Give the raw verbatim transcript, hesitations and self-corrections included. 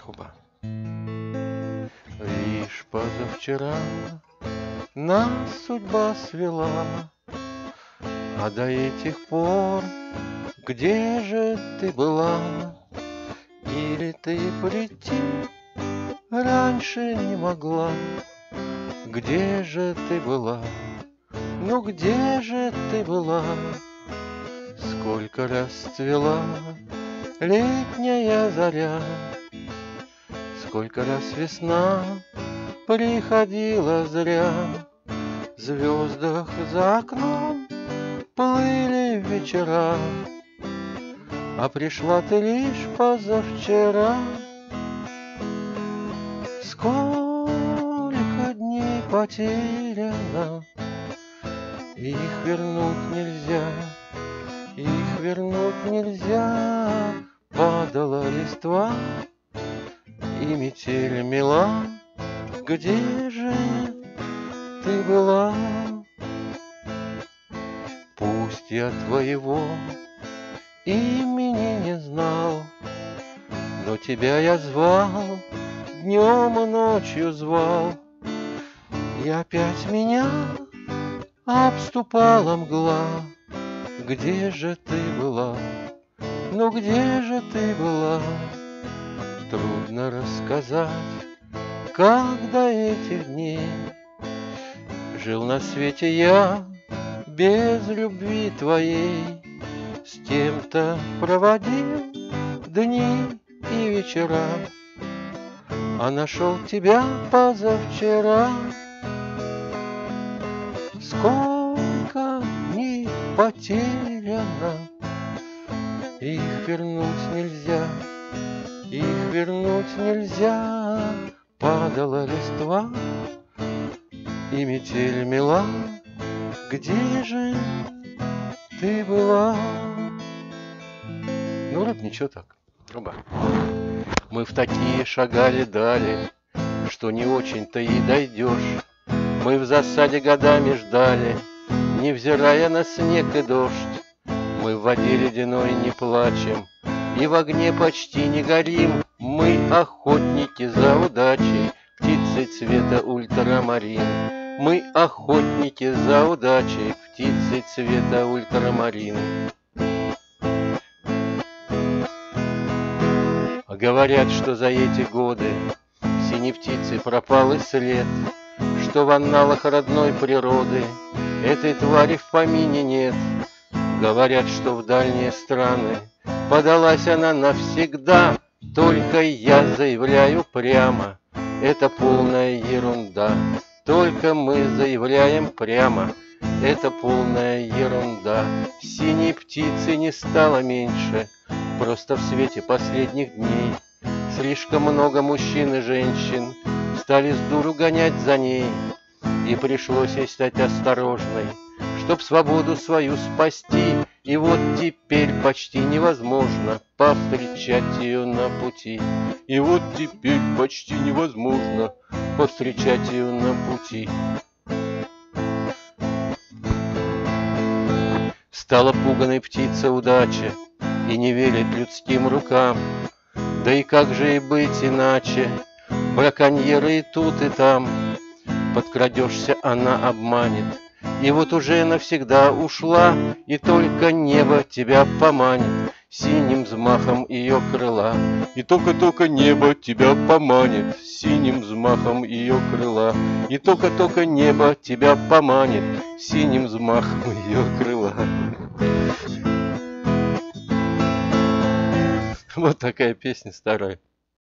Хуба. Лишь позавчера нас судьба свела, а до этих пор где же ты была? Или ты прийти раньше не могла? Где же ты была? Ну где же ты была? Сколько расцвела летняя заря, сколько раз весна приходила зря. В звездах за окном плыли вечера, а пришла ты лишь позавчера. Сколько дней потеряно, их вернуть нельзя, их вернуть нельзя. Падала листва, и метель мела. Где же ты была? Пусть я твоего имени не знал, но тебя я звал, днем и ночью звал. И опять меня обступала мгла. Где же ты была? Ну где же ты была? Трудно рассказать, как до этих дней жил на свете я без любви твоей. С кем-то проводил дни и вечера, а нашел тебя позавчера. Сколько дней потеряно, их вернуть нельзя, их вернуть нельзя. Падала листва, и метель мела. Где же ты была? Ну, вроде ничего так. Труба. Мы в такие шагали дали, что не очень-то и дойдешь. Мы в засаде годами ждали, невзирая на снег и дождь. Мы в воде ледяной не плачем и в огне почти не горим. Мы охотники за удачей, птицы цвета ультрамарин. Мы охотники за удачей, птицы цвета ультрамарин. Говорят, что за эти годы синей птицы пропал и след, что в анналах родной природы этой твари в помине нет. Говорят, что в дальние страны подалась она навсегда. Только я заявляю прямо, это полная ерунда. Только мы заявляем прямо, это полная ерунда. Синей птицы не стало меньше, просто в свете последних дней слишком много мужчин и женщин стали с дуру гонять за ней. И пришлось ей стать осторожной, чтоб свободу свою спасти. И вот теперь почти невозможно повстречать ее на пути. И вот теперь почти невозможно повстречать ее на пути. Стала пуганой птица удача и не верит людским рукам. Да и как же и быть иначе? Браконьеры и тут, и там. Подкрадешься, она обманет. И вот уже навсегда ушла, и только небо тебя поманит синим взмахом ее крыла. И только-только небо тебя поманит синим взмахом ее крыла. И только-только небо тебя поманит синим взмахом ее крыла. Вот такая песня старая.